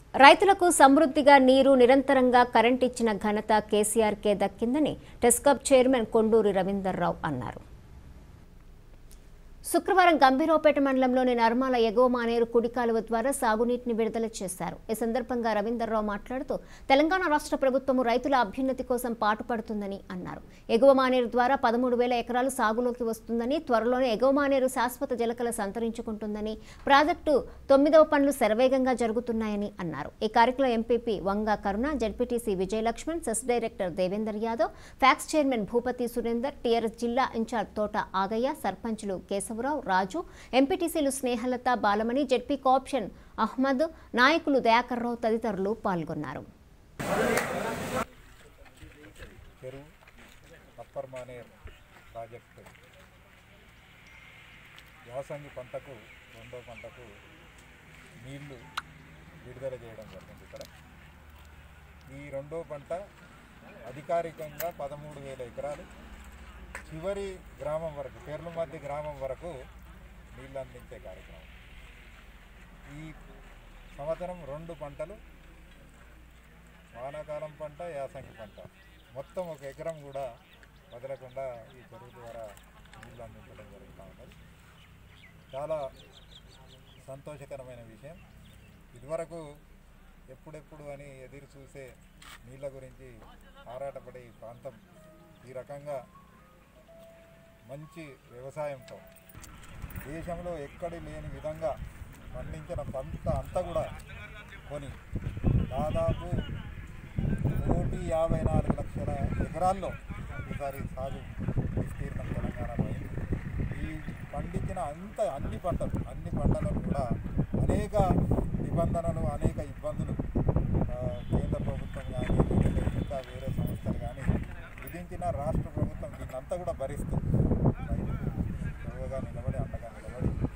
రైతులకు సమృద్ధిగా నీరు నిరంతరంగా కరెంట్ ఇచ్చిన ఘనత కేసీఆర్కే దక్కిందని టెస్కాప్ చైర్మన్ కొండూరి రవీందర్రావు అన్నారు. శుక్రవారం గంభీరావుపేట మండలంలోని నర్మాల ఎగువ మానేరు కుడి కాలువ ద్వారా సాగునీటిని విడుదల చేశారు. ఈ సందర్భంగా రవీందర్రావు మాట్లాడుతూ తెలంగాణ రాష్ట్ర ప్రభుత్వం రైతుల అభ్యున్నతి కోసం పాటుపడుతుందని అన్నారు. ఎగువ మానేరు ద్వారా 13,000 ఎకరాలు సాగులోకి వస్తుందని, త్వరలోనే ఎగువ మానేరు శాశ్వత జలకళ సంతరించుకుంటుందని, ప్రాజెక్టు 9వ పనులు శరవేగంగా జరుగుతున్నాయని అన్నారు. ఈ కార్యక్రమంలో MPP Vanga Karuna, ZPTC Vijaya Laxman, CESS director Devender Yadav, PACS chairman Bhupathi Surender, TRS జిల్లా ఇన్ఛార్జ్ తోట ఆగయ్య, సర్పంచులు కేశవరావు, రాజు, ఎంపీటీసీలు స్నేహలత, బాలమణి, జడ్పీ కోఆప్షన్ అహ్మద్, నాయకులు దయాకర్రావు తదితరులు పాల్గొన్నారు. అప్పర్ మానేర్ ప్రాజెక్టు యాసంగి పంటకు రెండో పంటకు నీళ్లు విడుదల చేయడం జరిగింది. ఇక్కడ ఈ రెండో పంట అధికారికంగా 13,000 ఎకరాలు చివరి గ్రామం వరకు, పేర్ల మధ్య గ్రామం వరకు నీళ్ళు అందించే కార్యక్రమం. ఈ సంవత్సరం 2 పంటలు, వానాకాలం పంట, యాసంగి పంట, మొత్తం 1 ఎకరం కూడా వదలకుండా ఈ చెరువు ద్వారా నీళ్ళు అందించడం జరుగుతూ ఉన్నది. చాలా సంతోషకరమైన విషయం. ఇదివరకు ఎప్పుడెప్పుడు అని ఎదురు చూసే నీళ్ళ గురించి ఆరాటపడే ఈ ప్రాంతం ఈ రకంగా మంచి వ్యవసాయంతో దేశంలో ఎక్కడి లేని విధంగా పండించిన పంట అంతా కూడా కొని దాదాపు 1,54,00,000 ఎకరాల్లో ఈసారి సాగు విస్తీర్ణం తెలంగాణలో అయింది. ఈ పండించిన అన్ని పంటలను కూడా అనేక నిబంధనలు, అనేక ఇబ్బందులు కేంద్ర ప్రభుత్వం కానీ, ఇంకా వేరే సంస్థలు కానీ విధించిన రాష్ట్ర ప్రభుత్వం దీన్నంతా కూడా భరిస్తూ రైతుకు నిలబడి అండగా నిలబడి